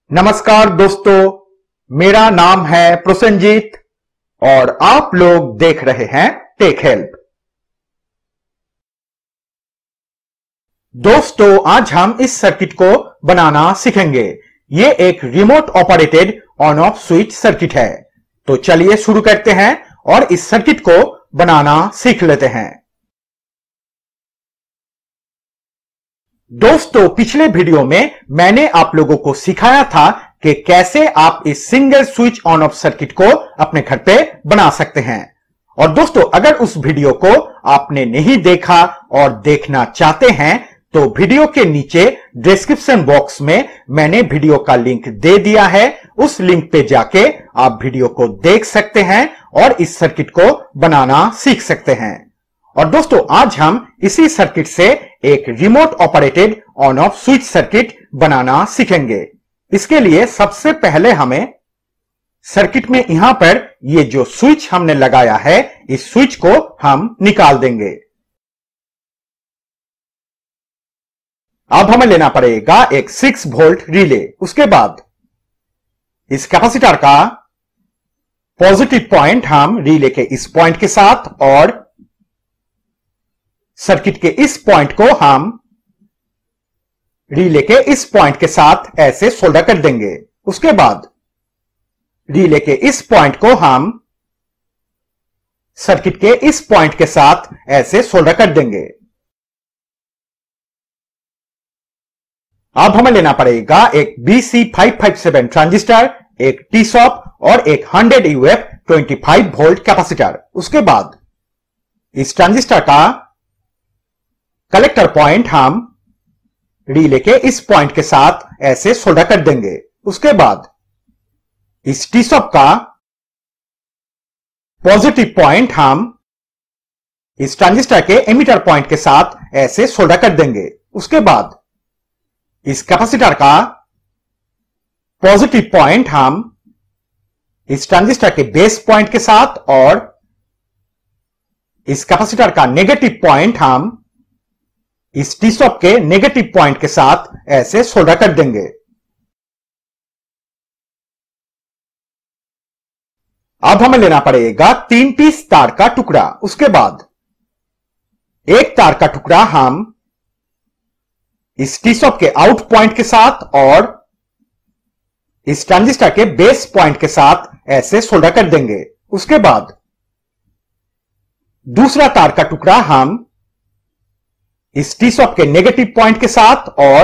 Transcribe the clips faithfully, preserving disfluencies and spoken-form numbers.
नमस्कार दोस्तों, मेरा नाम है प्रसन्नजीत और आप लोग देख रहे हैं टेक हेल्प। दोस्तों, आज हम इस सर्किट को बनाना सीखेंगे। ये एक remote operated on off switch circuit है। तो चलिए शुरू करते हैं और इस सर्किट को बनाना सीख लेते हैं। दोस्तों, पिछले वीडियो में मैंने आप लोगों को सिखाया था कि कैसे आप इस single switch on off circuit को अपने घर पे बना सकते हैं। और दोस्तों, अगर उस वीडियो को आपने नहीं देखा और देखना चाहते हैं तो वीडियो के नीचे डिस्क्रिप्शन बॉक्स में मैंने वीडियो का लिंक दे दिया है। उस लिंक पे जाके आप वीडियो को देख सकते हैं और इस सर्किट को बनाना सीख सकते हैं। और दोस्तों, आज हम इसी सर्किट से एक remote operated on off switch circuit बनाना सीखेंगे। इसके लिए सबसे पहले हमें सर्किट में यहां पर ये जो स्विच हमने लगाया है, इस स्विच को हम निकाल देंगे। अब हमें लेना पड़ेगा एक सिक्स वोल्ट रिले। उसके बाद इस कैपेसिटर का पॉजिटिव पॉइंट हम रिले के इस पॉइंट के साथ और सर्किट के इस पॉइंट को हम रिले के इस पॉइंट के साथ ऐसे सोल्डर कर देंगे। उसके बाद रिले के इस पॉइंट को हम सर्किट के इस पॉइंट के साथ ऐसे सोल्डर कर देंगे। अब हमें लेना पड़ेगा एक B C five five seven transistor, एक टी सॉप और एक hundred U F twenty five volt capacitor. उसके बाद इस ट्रांजिस्टर का कलेक्टर पॉइंट हम रिले के इस पॉइंट के साथ ऐसे सोल्डर कर देंगे। उसके बाद इस टी सॉप का पॉजिटिव पॉइंट हम इस ट्रांजिस्टर के एमिटर पॉइंट के साथ ऐसे सोल्डर कर देंगे। उसके बाद इस कैपेसिटर का पॉजिटिव पॉइंट हम इस ट्रांजिस्टर के बेस पॉइंट के साथ और इस कैपेसिटर का नेगेटिव पॉइंट हम इस टी सॉप के नेगेटिव पॉइंट के साथ ऐसे सोल्डर कर देंगे। अब हमें लेना पड़ेगा तीन पीस तार का टुकड़ा। उसके बाद एक तार का टुकड़ा हम इस टी सॉप के आउट पॉइंट के साथ और इस ट्रांजिस्टर के बेस पॉइंट के साथ ऐसे सोल्डर कर देंगे। उसके बाद दूसरा तार का टुकड़ा हम इस टी सॉप के नेगेटिव पॉइंट के साथ और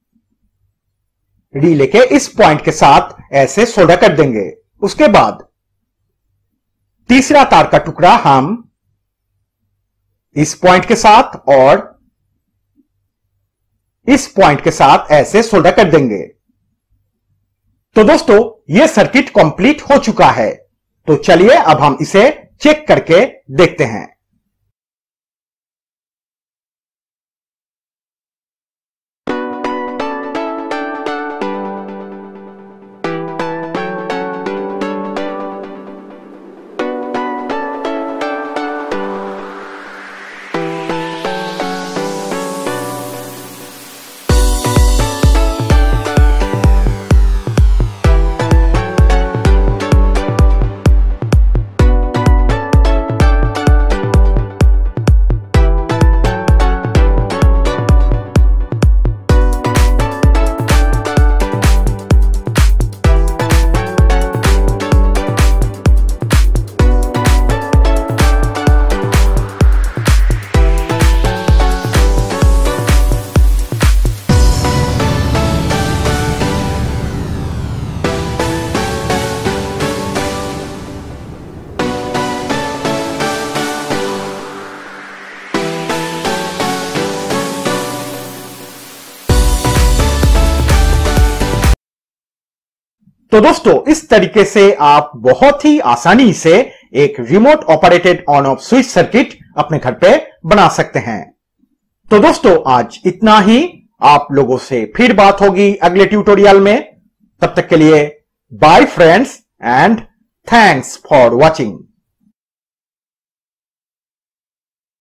रिले के इस पॉइंट के साथ ऐसे सोल्डर कर देंगे। उसके बाद तीसरा तार का टुकड़ा हम इस पॉइंट के साथ और इस पॉइंट के साथ ऐसे सोल्डर कर देंगे। तो दोस्तों, यह सर्किट कंप्लीट हो चुका है। तो चलिए अब हम इसे चेक करके देखते हैं। तो दोस्तों, इस तरीके से आप बहुत ही आसानी से एक remote operated on off switch circuit अपने घर पे बना सकते हैं। तो दोस्तों, आज इतना ही। आप लोगों से फिर बात होगी अगले ट्यूटोरियल में। तब तक के लिए bye friends and thanks for watching.